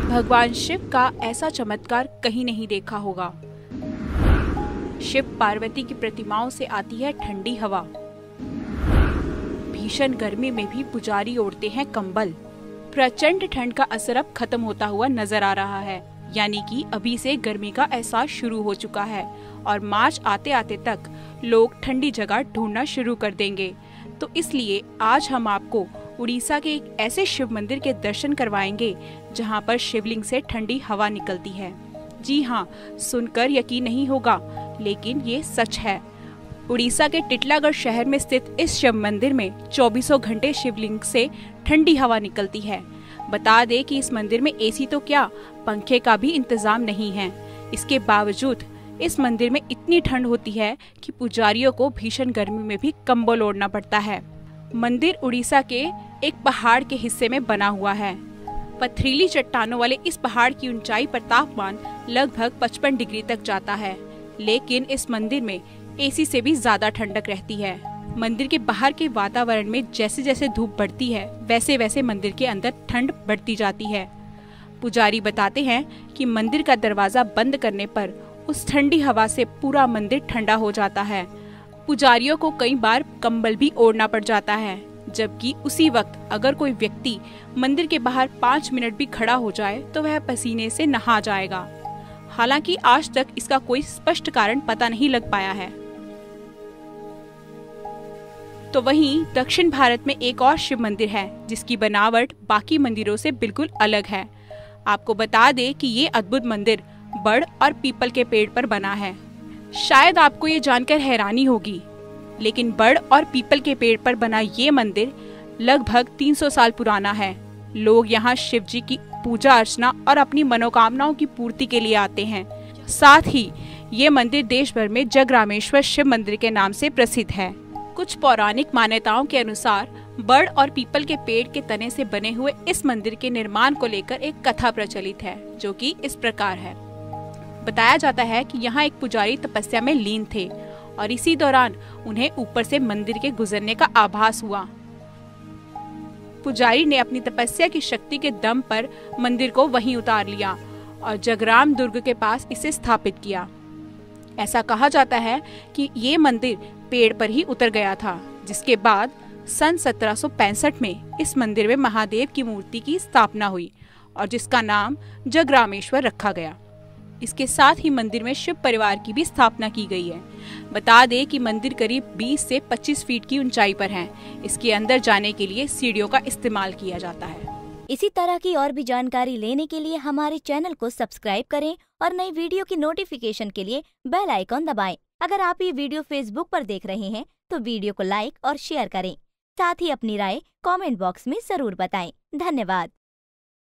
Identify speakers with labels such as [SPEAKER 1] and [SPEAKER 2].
[SPEAKER 1] भगवान शिव का ऐसा चमत्कार कहीं नहीं देखा होगा। शिव पार्वती की प्रतिमाओं से आती है ठंडी हवा। भीषण गर्मी में भी पुजारी ओढ़ते हैं कंबल। प्रचंड ठंड का असर अब खत्म होता हुआ नजर आ रहा है, यानी कि अभी से गर्मी का एहसास शुरू हो चुका है और मार्च आते आते तक लोग ठंडी जगह ढूंढना शुरू कर देंगे। तो इसलिए आज हम आपको उड़ीसा के एक ऐसे शिव मंदिर के दर्शन करवाएंगे जहां पर शिवलिंग से ठंडी हवा निकलती है। जी हाँ, सुनकर यकीन नहीं होगा, लेकिन ये सच है। उड़ीसा के टिटलागढ़ शहर में स्थित इस शिव मंदिर में 24 घंटे शिवलिंग से ठंडी हवा निकलती है। बता दें कि इस मंदिर में एसी तो क्या, पंखे का भी इंतजाम नहीं है। इसके बावजूद इस मंदिर में इतनी ठंड होती है कि पुजारियों को भीषण गर्मी में भी कंबल ओढ़ना पड़ता है। मंदिर उड़ीसा के एक पहाड़ के हिस्से में बना हुआ है। पथरीली चट्टानों वाले इस पहाड़ की ऊंचाई पर तापमान लगभग 55 डिग्री तक जाता है, लेकिन इस मंदिर में एसी से भी ज्यादा ठंडक रहती है। मंदिर के बाहर के वातावरण में जैसे जैसे धूप बढ़ती है, वैसे वैसे मंदिर के अंदर ठंड बढ़ती जाती है। पुजारी बताते हैं कि मंदिर का दरवाजा बंद करने पर उस ठंडी हवा से पूरा मंदिर ठंडा हो जाता है। पुजारियों को कई बार कंबल भी ओढ़ना पड़ जाता है, जबकि उसी वक्त अगर कोई व्यक्ति मंदिर के बाहर 5 मिनट भी खड़ा हो जाए तो वह पसीने से नहा जाएगा। हालांकि आज तक इसका कोई स्पष्ट कारण पता नहीं लग पाया है। तो वहीं दक्षिण भारत में एक और शिव मंदिर है जिसकी बनावट बाकी मंदिरों से बिल्कुल अलग है। आपको बता दें कि ये अद्भुत मंदिर बड़ और पीपल के पेड़ पर बना है। शायद आपको ये जानकर हैरानी होगी, लेकिन बड़ और पीपल के पेड़ पर बना ये मंदिर लगभग 300 साल पुराना है। लोग यहाँ शिव जी की पूजा अर्चना और अपनी मनोकामनाओं की पूर्ति के लिए आते हैं। साथ ही ये मंदिर देश भर में जगरामेश्वर शिव मंदिर के नाम से प्रसिद्ध है। कुछ पौराणिक मान्यताओं के अनुसार बड़ और पीपल के पेड़ के तने से बने हुए इस मंदिर के निर्माण को लेकर एक कथा प्रचलित है, जो कि इस प्रकार है। बताया जाता है कि यहाँ एक पुजारी तपस्या में लीन थे और इसी दौरान उन्हें ऊपर से मंदिर के गुजरने का आभास हुआ। पुजारी ने अपनी तपस्या की शक्ति के दम पर मंदिर को वहीं उतार लिया और जगराम दुर्ग के पास इसे स्थापित किया। ऐसा कहा जाता है कि ये मंदिर पेड़ पर ही उतर गया था, जिसके बाद सन 1765 में इस मंदिर में महादेव की मूर्ति की स्थापना हुई और जिसका नाम जगरामेश्वर रखा गया। इसके साथ ही मंदिर में शिव परिवार की भी स्थापना की गई है। बता दें कि मंदिर करीब 20 से 25 फीट की ऊंचाई पर है। इसके अंदर जाने के लिए सीढ़ियों का इस्तेमाल किया जाता है।
[SPEAKER 2] इसी तरह की और भी जानकारी लेने के लिए हमारे चैनल को सब्सक्राइब करें और नई वीडियो की नोटिफिकेशन के लिए बेल आइकॉन दबाएं। अगर आप ये वीडियो फेसबुक पर देख रहे हैं तो वीडियो को लाइक और शेयर करें। साथ ही अपनी राय कमेंट बॉक्स में जरूर बताएं। धन्यवाद।